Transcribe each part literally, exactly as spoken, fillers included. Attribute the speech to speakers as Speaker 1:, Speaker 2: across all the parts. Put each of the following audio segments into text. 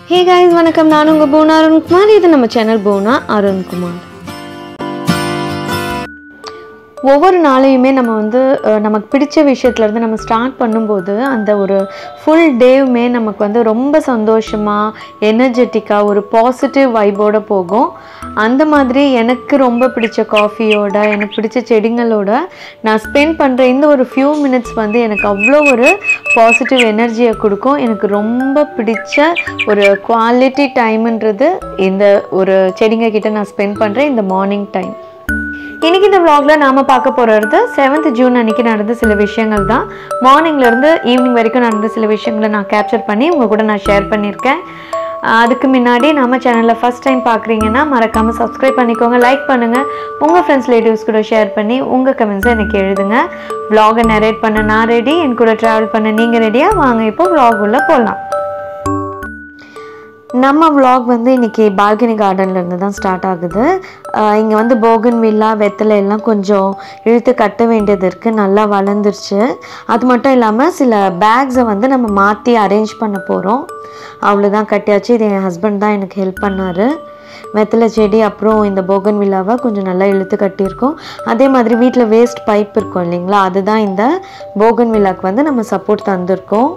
Speaker 1: Hey guys, வணக்கம். நான் உங்க போனா அருண்குமார். இது நம்ம சேனல் போனா அருண்குமார். ஒவ்வொரு நாளையுமே நம்ம வந்து நமக்கு பிடிச்ச விஷயத்துல இருந்து நம்ம ஸ்டார்ட் பண்ணும்போது அந்த ஒரு ஃபுல் டேவுமே நமக்கு வந்து ரொம்ப சந்தோஷமா எனர்ஜெட்டிக்கா ஒரு பாசிட்டிவ் வைபோட போகும். அந்த மாதிரி எனக்கு ரொம்ப பிடிச்ச காஃபியோட எனக்கு பிடிச்ச செடிங்களோட நான் ஸ்பெண்ட் பண்ணுற இந்த ஒரு ஃபியூ மினிட்ஸ் வந்து எனக்கு அவ்வளோ ஒரு பாசிட்டிவ் எனர்ஜியை கொடுக்கும். எனக்கு ரொம்ப பிடிச்ச ஒரு குவாலிட்டி டைம்ன்றது இந்த ஒரு செடிங்க கிட்ட நான் ஸ்பெண்ட் பண்ணுறேன் இந்த மார்னிங் டைம். இன்றைக்கி இந்த விலாகில் நாம் பார்க்க போகிறது செவன்த் ஜூன் அன்றைக்கி நடந்த சில விஷயங்கள் தான். மார்னிங்லேருந்து ஈவினிங் வரைக்கும் நடந்த சில விஷயங்களை நான் கேப்சர் பண்ணி உங்கள் கூட நான் ஷேர் பண்ணியிருக்கேன். அதுக்கு முன்னாடி நம்ம சேனலில் ஃபஸ்ட் டைம் பார்க்குறீங்கன்னா மறக்காமல் சப்ஸ்கிரைப் பண்ணிக்கோங்க, லைக் பண்ணுங்கள், உங்கள் ஃப்ரெண்ட்ஸ் ரிலேட்டிவ்ஸ் கூட ஷேர் பண்ணி உங்கள் கமெண்ட்ஸை எனக்கு எழுதுங்க. விலாகை நரேட் பண்ண நான் ரெடி, என் கூட ட்ராவல் பண்ண நீங்கள் ரெடியாக வாங்க. இப்போ விலாக் உள்ள போகலாம். நம்ம விலாக் வந்து இன்றைக்கி பால்கனி கார்டன்லேருந்து தான் ஸ்டார்ட் ஆகுது. இங்கே வந்து போகன் வில்லா வெத்தலை எல்லாம் கொஞ்சம் இழுத்து கட்ட வேண்டியது இருக்குது, நல்லா வளர்ந்துருச்சு. அது மட்டும் இல்லாமல் சில பேக்ஸை வந்து நம்ம மாற்றி அரேஞ்ச் பண்ண போகிறோம். அவ்வளோதான், கட்டியாச்சு. இது என் ஹஸ்பண்ட் தான் எனக்கு ஹெல்ப் பண்ணார். வெத்தலை செடி அப்புறம் இந்த போகன் வில்லாவை கொஞ்சம் நல்லா இழுத்து கட்டியிருக்கோம். அதே மாதிரி வீட்டில் வேஸ்ட் பைப் இருக்கும் இல்லைங்களா, அதுதான் இந்த போகன் வில்லாவுக்கு வந்து நம்ம சப்போர்ட் தந்திருக்கோம்.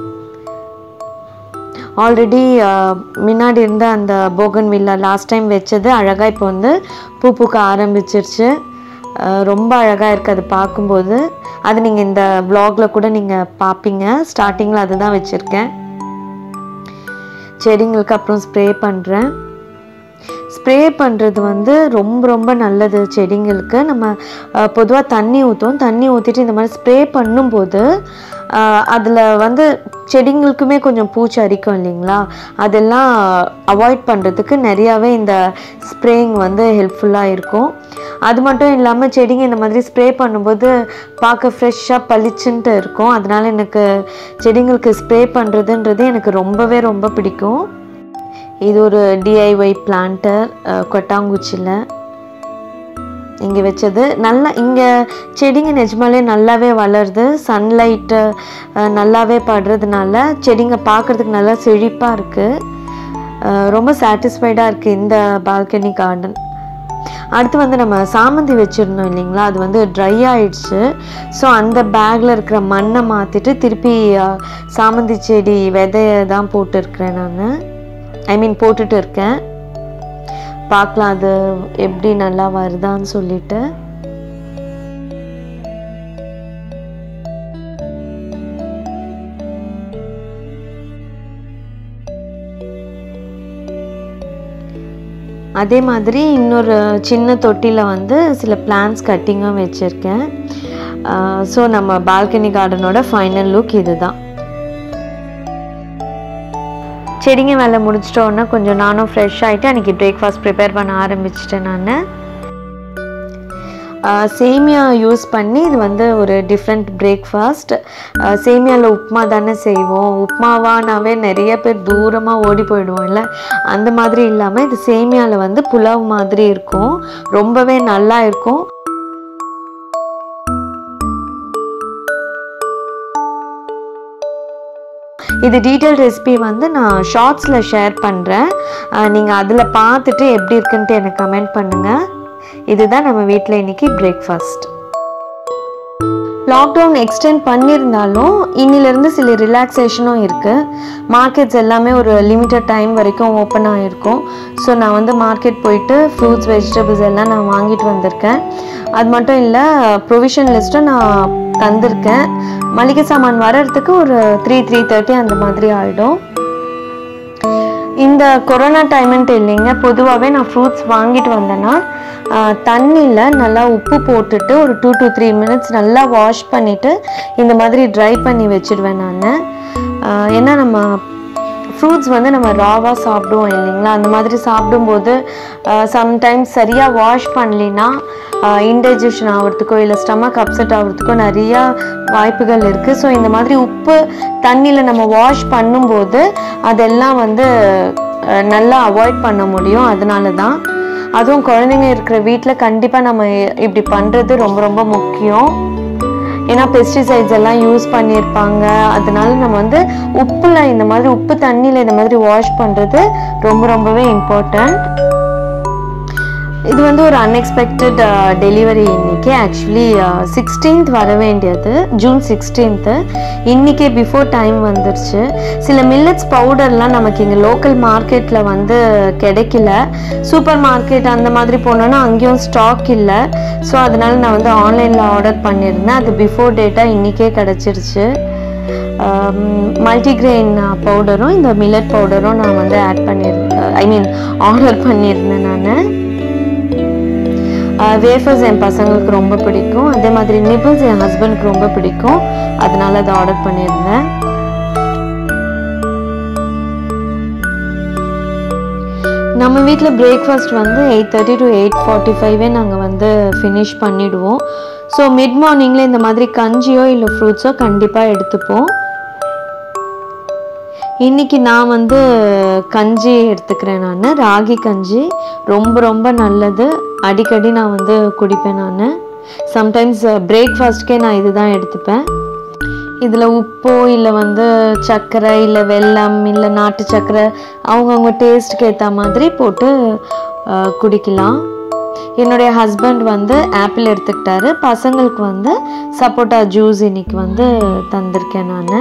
Speaker 1: ஆல்ரெடி முன்னாடி இருந்த அந்த போகன் வில்லா லாஸ்ட் டைம் வச்சது அழகாக இப்போ வந்து பூ பூக்க ஆரம்பிச்சிருச்சு. ரொம்ப அழகாக இருக்குது அது பார்க்கும்போது. அது நீங்கள் இந்த விலாகில் கூட நீங்கள் பார்ப்பீங்க. ஸ்டார்டிங்கில் அதுதான் வச்சுருக்கேன். செடிங்களுக்கு அப்புறம் ஸ்ப்ரே பண்ணுறேன். ஸ்ப்ரே பண்ணுறது வந்து ரொம்ப ரொம்ப நல்லது செடிங்களுக்கு. நம்ம பொதுவாக தண்ணி ஊற்றுவோம், தண்ணி ஊற்றிட்டு இந்த மாதிரி ஸ்ப்ரே பண்ணும்போது அதில் வந்து செடிங்களுக்குமே கொஞ்சம் பூச்சி அரிக்கும் இல்லைங்களா, அதெல்லாம் அவாய்ட் பண்ணுறதுக்கு நிறையாவே இந்த ஸ்ப்ரேயிங் வந்து ஹெல்ப்ஃபுல்லாக இருக்கும். அது மட்டும் இல்லாமல் செடிங்க இந்த மாதிரி ஸ்ப்ரே பண்ணும்போது பார்க்க ஃப்ரெஷ்ஷாக பளிச்சுன்ட்டு இருக்கும். அதனால் எனக்கு செடிங்களுக்கு ஸ்ப்ரே பண்ணுறதுன்றது எனக்கு ரொம்பவே ரொம்ப பிடிக்கும். இது ஒரு டிஐஒய் பிளான்டர் கொட்டாங்குச்சியில் இங்கே வச்சது. நல்லா இங்கே செடிங்க நிஜமாலே நல்லாவே வளருது. சன்லைட்டு நல்லாவே படுறதுனால செடிங்க பார்க்குறதுக்கு நல்லா செழிப்பாக இருக்குது. ரொம்ப சாட்டிஸ்ஃபைடாக இருக்குது இந்த பால்கனி கார்டன். அடுத்து வந்து நம்ம சாமந்தி வச்சுருந்தோம் இல்லைங்களா, அது வந்து ட்ரை ஆகிடுச்சு. ஸோ அந்த பேக்கில் இருக்கிற மண்ணை மாற்றிட்டு திருப்பி சாமந்தி செடி விதையை தான் போட்டுருக்கிறேன் நான். ஐ மீன் போட்டுட்டு இருக்கேன். பார்க்கலாம் அது எப்படி நல்லா வருதான்னு சொல்லிட்டு. அதே மாதிரி இன்னொரு சின்ன தொட்டியில் வந்து சில பிளான்ட்ஸ் கட்டிங்கும் வச்சுருக்கேன். ஸோ நம்ம பால்கனி கார்டனோட ஃபைனல் லுக் இது தான். செடிங்க வேலை முடிச்சிட்டோன்னா கொஞ்சம் நானும் ஃப்ரெஷ் ஆகிட்டு அன்றைக்கி பிரேக்ஃபாஸ்ட் ப்ரிப்பேர் பண்ண ஆரம்பிச்சிட்டேன். நான் சேமியா யூஸ் பண்ணி இது வந்து ஒரு டிஃப்ரெண்ட் பிரேக்ஃபாஸ்ட். சேமியாவில் உப்புமா தானே செய்வோம். உப்புமாவானாவே நிறைய பேர் தூரமாக ஓடி போயிடுவோம் இல்லை, அந்த மாதிரி இல்லாமல் இது சேமியாவில் வந்து புலாவ் மாதிரி இருக்கும், ரொம்பவே நல்லா இருக்கும். இது டீட்டெயில் ரெசிபி வந்து நான் ஷார்ட்ஸில் ஷேர் பண்ணுறேன். நீங்கள் அதில் பார்த்துட்டு எப்படி இருக்குன்ட்டு எனக்கு கமெண்ட் பண்ணுங்கள். இதுதான் நம்ம வீட்டில் இன்றைக்கி பிரேக்ஃபாஸ்ட். லாக்டவுன் எக்ஸ்டெண்ட் பண்ணியிருந்தாலும் இன்னிலேருந்து சில ரிலாக்ஸேஷனும் இருக்குது. மார்க்கெட்ஸ் எல்லாமே ஒரு லிமிட்டட் டைம் வரைக்கும் ஓப்பன் ஆகிருக்கும். ஸோ நான் வந்து மார்க்கெட் போயிட்டு ஃப்ரூட்ஸ் வெஜிடபிள்ஸ் எல்லாம் நான் வாங்கிட்டு வந்திருக்கேன். அது மட்டும் இல்லை, ப்ரொவிஷன் லிஸ்ட்டும் நான் தந்திருக்கேன். மளிகை சாமான் வர்றதுக்கு ஒரு த்ரீ த்ரீ தேர்ட்டி அந்த மாதிரி ஆகிடும். இந்த கொரோனா டைம்ன்ட்டு இல்லைங்க, பொதுவாகவே நான் ஃப்ரூட்ஸ் வாங்கிட்டு வந்தேன்னா தண்ணியில் நல்லா உப்பு போட்டுட்டு ஒரு டூ டு த்ரீ மினிட்ஸ் நல்லா வாஷ் பண்ணிவிட்டு இந்த மாதிரி ட்ரை பண்ணி வச்சுடுவேன் நான். ஏன்னா நம்ம ஃப்ரூட்ஸ் வந்து நம்ம ராவாக சாப்பிடுவோம் இல்லைங்களா, அந்த மாதிரி சாப்பிடும்போது சம்டைம்ஸ் சரியாக வாஷ் பண்ணலின்னா இன்டைஜஷன் ஆகிறதுக்கோ இல்லை ஸ்டமக் அப்செட் ஆகிறதுக்கோ நிறையா வாய்ப்புகள் இருக்குது. ஸோ இந்த மாதிரி உப்பு தண்ணியில் நம்ம வாஷ் பண்ணும்போது அதெல்லாம் வந்து நல்லா அவாய்ட் பண்ண முடியும். அதனால தான், அதுவும் குழந்தைங்க இருக்கிற வீட்டில் கண்டிப்பாக நம்ம இப்படி பண்ணுறது ரொம்ப ரொம்ப முக்கியம். ஏன்னா பெஸ்டிசைட்ஸ் எல்லாம் யூஸ் பண்ணியிருப்பாங்க. அதனால நம்ம வந்து உப்பில் இந்த மாதிரி உப்பு தண்ணியில் இந்த மாதிரி வாஷ் பண்ணுறது ரொம்ப ரொம்பவே இம்பார்ட்டண்ட். இது வந்து ஒரு அன்எக்ஸ்பெக்டட் டெலிவரி இன்னைக்கு. ஆக்சுவலி சிக்ஸ்டீன்த் வர வேண்டியது, ஜூன் சிக்ஸ்டீன்த்து. இன்றைக்கே பிஃபோர் டைம் வந்துருச்சு. சில மில்லட்ஸ் பவுடர்லாம் நமக்கு இங்கே லோக்கல் மார்க்கெட்டில் வந்து கிடைக்கல. சூப்பர் மார்க்கெட் அந்த மாதிரி போனோன்னா அங்கேயும் ஸ்டாக் இல்லை. ஸோ அதனால் நான் வந்து ஆன்லைனில் ஆர்டர் பண்ணியிருந்தேன். அது பிஃபோர் டேட்டாக இன்றைக்கே கிடச்சிருச்சு. மல்டிக்ரெயின் பவுடரும் இந்த மில்லட் பவுடரும் நான் வந்து ஆட் பண்ணியிருந்தேன், ஐ மீன் ஆர்டர் பண்ணியிருந்தேன் நான். வேஃபர்ஸ் என் பசங்களுக்கு ரொம்ப பிடிக்கும். அதே மாதிரி நிப்பிள்ஸ் என் ஹஸ்பண்டுக்கு ரொம்ப பிடிக்கும். அதனால அதை ஆர்டர் பண்ணியிருந்தேன். நம்ம வீட்டில் பிரேக்ஃபாஸ்ட் வந்து eight thirty to eight forty ஃபைவே நாங்கள் வந்து ஃபினிஷ் பண்ணிவிடுவோம். ஸோ மிட் மார்னிங்கில் இந்த மாதிரி கஞ்சியோ இல்லை ஃப்ரூட்ஸோ கண்டிப்பாக எடுத்துப்போம். இன்றைக்கி நான் வந்து கஞ்சி எடுத்துக்கிறேன். நான் ராகி கஞ்சி ரொம்ப ரொம்ப நல்லது. அடிக்கடி நான் வந்து குடிப்பேன். நான் சம்டைம்ஸ் பிரேக்ஃபாஸ்ட்கே நான் இது தான் எடுத்துப்பேன். இதில் உப்போ இல்லை வந்து சர்க்கரை இல்லை வெல்லம் இல்லை நாட்டு சர்க்கரை அவங்கவுங்க டேஸ்ட்டுக்கு ஏற்ற மாதிரி போட்டு குடிக்கலாம். என்னுடைய ஹஸ்பண்ட் வந்து ஆப்பிள் எடுத்துக்கிட்டாரு. பசங்களுக்கு வந்து சப்போட்டா ஜூஸ் இன்றைக்கி வந்து தந்திருக்கேன் நான்.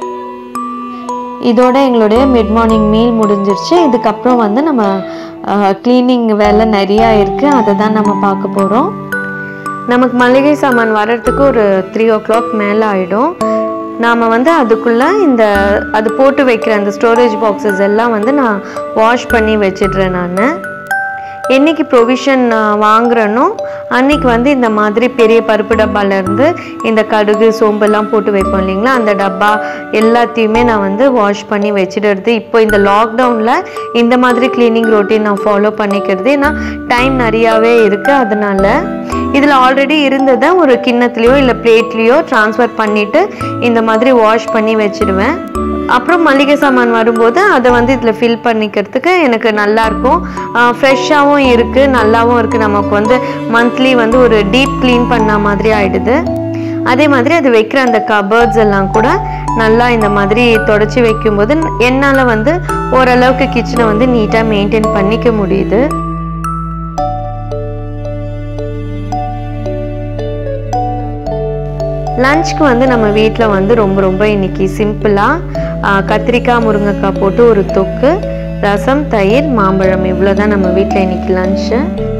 Speaker 1: இதோட எங்களுடைய மிட் மார்னிங் மீல் முடிஞ்சிருச்சு. இதுக்கப்புறம் வந்து நம்ம க்ளீனிங் வேலை நிறையா இருக்குது. அதை தான் நம்ம பார்க்க போகிறோம். நமக்கு மளிகை சாமான் வர்றதுக்கு ஒரு த்ரீ ஓ கிளாக் மேலே ஆகிடும். நாம் வந்து அதுக்குள்ளே இந்த அது போட்டு வைக்கிற அந்த ஸ்டோரேஜ் பாக்ஸஸ் எல்லாம் வந்து நான் வாஷ் பண்ணி வச்சிடுறேன். நான் என்றைக்கு ப்ரொவிஷன் வாங்குறேனோ அன்றைக்கி வந்து இந்த மாதிரி பெரிய பருப்பு டப்பாலேருந்து இந்த கடுகு சோம்பெல்லாம் போட்டு வைப்போம் இல்லைங்களா, அந்த டப்பா எல்லாத்தையுமே நான் வந்து வாஷ் பண்ணி வச்சிடுறது. இப்போ இந்த லாக்டவுனில் இந்த மாதிரி க்ளீனிங் ரொட்டீன் நான் ஃபாலோ பண்ணிக்கிறது. ஏன்னா டைம் நிறையாவே இருக்குது. அதனால் இதில் ஆல்ரெடி இருந்ததை ஒரு கிண்ணத்துலேயோ இல்லை பிளேட்லேயோ ட்ரான்ஸ்ஃபர் பண்ணிவிட்டு இந்த மாதிரி வாஷ் பண்ணி வச்சுடுவேன். அப்புறம் மளிகை சாமான் வரும்போது அதை வந்து இதில் ஃபில் பண்ணிக்கிறதுக்கு எனக்கு நல்லாயிருக்கும். ஃப்ரெஷ்ஷாகவும் இருக்குது, நல்லாவும் இருக்குது. நமக்கு வந்து மந்த்லி வந்து ஒரு டீப் க்ளீன் பண்ண மாதிரி ஆகிடுது. அதே மாதிரி அது வைக்கிற அந்த கபர்ட்ஸ் எல்லாம் கூட நல்லா இந்த மாதிரி தொடச்சி வைக்கும்போது என்னால் வந்து ஓரளவுக்கு கிச்சனை வந்து நீட்டாக மெயின்டைன் பண்ணிக்க முடியுது. லஞ்சுக்கு வந்து நம்ம வீட்டில் வந்து ரொம்ப ரொம்ப இன்றைக்கி சிம்பிளாக கத்திரிக்காய் முருங்கைக்காய் போட்டு ஒரு தொக்கு, ரசம், தயிர், மாம்பழம், இவ்வளோ தான் நம்ம வீட்டில் இன்றைக்கி லஞ்சு.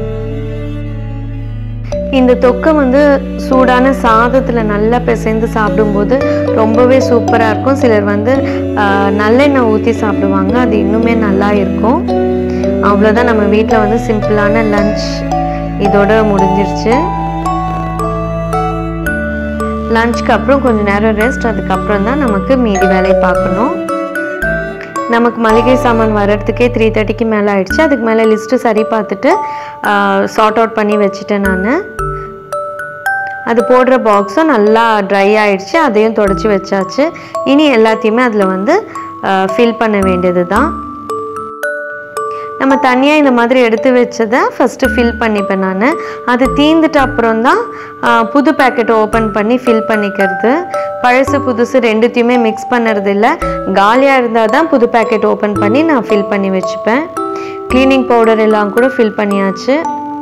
Speaker 1: இந்த தொக்கை வந்து சூடான சாதத்தில் நல்லா பிசைந்து சாப்பிடும்போது ரொம்பவே சூப்பராக இருக்கும். சிலர் வந்து நல்லெண்ணெய் ஊற்றி சாப்பிடுவாங்க, அது இன்னுமே நல்லா இருக்கும். அவ்வளோதான் நம்ம வீட்டில் வந்து சிம்பிளான லஞ்ச் இதோட முடிஞ்சிருச்சு. லஞ்சுக்கு அப்புறம் கொஞ்சம் நேரம் ரெஸ்ட், அதுக்கப்புறம் தான் நமக்கு மீதி வேலையை பார்க்கணும். நமக்கு மளிகை சாமான் வர்றதுக்கே த்ரீ தேர்ட்டிக்கு மேலே ஆயிடுச்சு. அதுக்கு மேலே லிஸ்ட்டு சரி பார்த்துட்டு சார்ட் அவுட் பண்ணி வச்சுட்டேன் நான். அது போடுற பாக்ஸும் நல்லா ட்ரை ஆகிடுச்சு, அதையும் தொடச்சி வச்சாச்சு. இனி எல்லாத்தையுமே அதில் வந்து ஃபில் பண்ண வேண்டியது தான். நம்ம தனியாக இந்த மாதிரி எடுத்து வச்சதை ஃபஸ்ட்டு ஃபில் பண்ணிப்பேன் நான். அது தீந்துட்டு அப்புறம் தான் புது பேக்கெட்டை ஓப்பன் பண்ணி ஃபில் பண்ணிக்கிறது. பழசு புதுசு ரெண்டுத்தையுமே மிக்ஸ் பண்ணுறது இல்லை. காலியாக இருந்தால் தான் புது பேக்கெட் ஓப்பன் பண்ணி நான் ஃபில் பண்ணி வச்சுப்பேன். க்ளீனிங் பவுடர் எல்லாம் கூட ஃபில் பண்ணியாச்சு.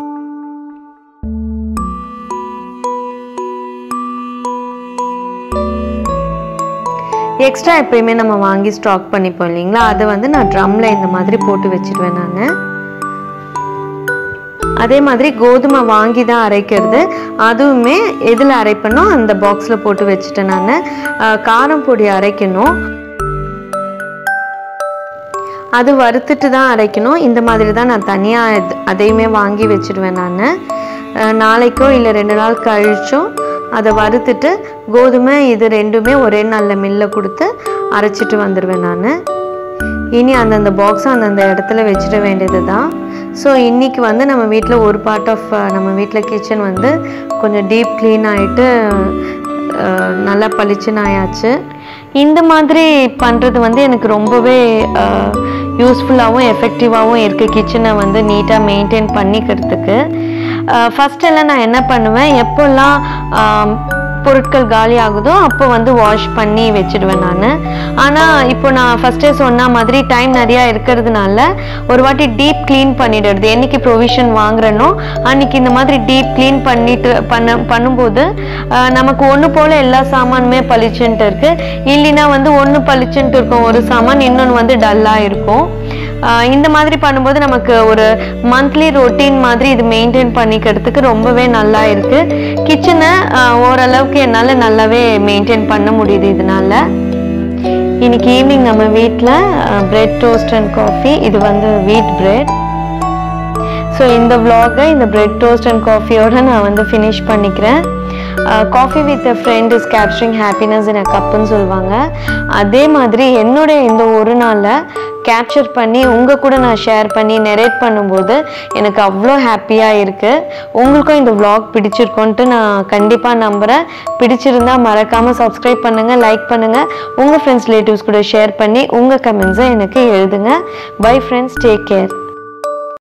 Speaker 1: எக்ஸ்ட்ரா எப்பயுமே நம்ம வாங்கி ஸ்டாக் பண்ணிப்போம் இல்லைங்களா, அதை வந்து நான் ட்ரம்மில் இந்த மாதிரி போட்டு வச்சுடுவேன் நான். அதே மாதிரி கோதுமை வாங்கி தான் அரைக்கிறது, அதுவுமே எதில் அரைப்பனோ அந்த பாக்ஸில் போட்டு வச்சுட்டேன் நான். காரம் பொடி அரைக்கணும், அது வறுத்துட்டு தான் அரைக்கணும். இந்த மாதிரி தான் நான் தனியாக அதையுமே வாங்கி வச்சுடுவேன் நான். நாளைக்கோ இல்லை ரெண்டு நாள் கழிச்சோ அதை வறுத்துட்டு கோதுமை இது ரெண்டுமே ஒரே நல்ல மில்ல கொடுத்து அரைச்சிட்டு வந்துடுவேன் நான். இனி அந்தந்த பாக்ஸை அந்தந்த இடத்துல வச்சிட வேண்டியது தான். ஸோ இன்றைக்கி வந்து நம்ம வீட்டில் ஒரு பார்ட் ஆஃப் நம்ம வீட்டில் கிச்சன் வந்து கொஞ்சம் டீப் க்ளீன் ஆகிட்டு நல்லா பளிச்சுன்னு ஆயாச்சு. இந்த மாதிரி பண்ணுறது வந்து எனக்கு ரொம்பவே யூஸ்ஃபுல்லாகவும் எஃபெக்டிவாகவும் இருக்குது கிச்சனை வந்து நீட்டாக மெயின்டைன் பண்ணிக்கிறதுக்கு. ஃபஸ்ட்டெல்லாம் நான் என்ன பண்ணுவேன், எப்போல்லாம் பொருட்கள் காலி ஆகுதோ அப்போ வந்து வாஷ் பண்ணி வச்சிடுவேன் நான். ஆனால் இப்போ நான் ஃபஸ்ட்டே சொன்ன மாதிரி டைம் நிறையா இருக்கிறதுனால ஒரு வாட்டி டீப் க்ளீன் பண்ணிடுறது. என்னைக்கு ப்ரொவிஷன் வாங்குறேனோ அன்றைக்கி இந்த மாதிரி டீப் க்ளீன் பண்ணிட்டு பண்ண பண்ணும்போது நமக்கு ஒன்று போல் எல்லா சாமானுமே பளிச்சுன்ட்டு இருக்குது. இல்லைன்னா வந்து ஒன்று பளிச்சுன்ட்டு இருக்கும் ஒரு சாமான், இன்னொன்று வந்து டல்லாக இருக்கும். இந்த மாதிரி பண்ணும்போது நமக்கு ஒரு மந்த்லி ரொட்டீன் மாதிரி இது மெயின்டைன் பண்ணிக்கிறதுக்கு ரொம்பவே நல்லா இருக்குது. கிச்சனை ஓரளவுக்கு என்னால் நல்லாவே மெயின்டைன் பண்ண முடியுது இதனால. இன்னைக்கு ஈவினிங் நம்ம வீட்டில் பிரெட் டோஸ்ட் அண்ட் காஃபி, இது வந்து வீட் பிரெட். ஸோ இந்த vlog-ஐ இந்த பிரெட் டோஸ்ட் அண்ட் காஃபியோடு நான் வந்து ஃபினிஷ் பண்ணிக்கிறேன். Coffee with a friend is capturing happiness in a கப்புன்னு சொல்லுவாங்க. அதே மாதிரி என்னுடைய இந்த ஒரு நாளில் கேப்சர் பண்ணி உங்கள் கூட நான் ஷேர் பண்ணி நெரேட் பண்ணும்போது எனக்கு அவ்வளோ ஹாப்பியாக இருக்குது. உங்களுக்கும் இந்த vlog பிடிச்சிருக்கோன்ட்டு நான் கண்டிப்பாக நம்புகிறேன். பிடிச்சிருந்தா மறக்காமல் சப்ஸ்கிரைப் பண்ணுங்கள், லைக் பண்ணுங்கள், உங்கள் ஃப்ரெண்ட்ஸ் ரிலேட்டிவ்ஸ் கூட ஷேர் பண்ணி உங்கள் கமெண்ட்ஸை எனக்கு எழுதுங்க. Bye friends, take care.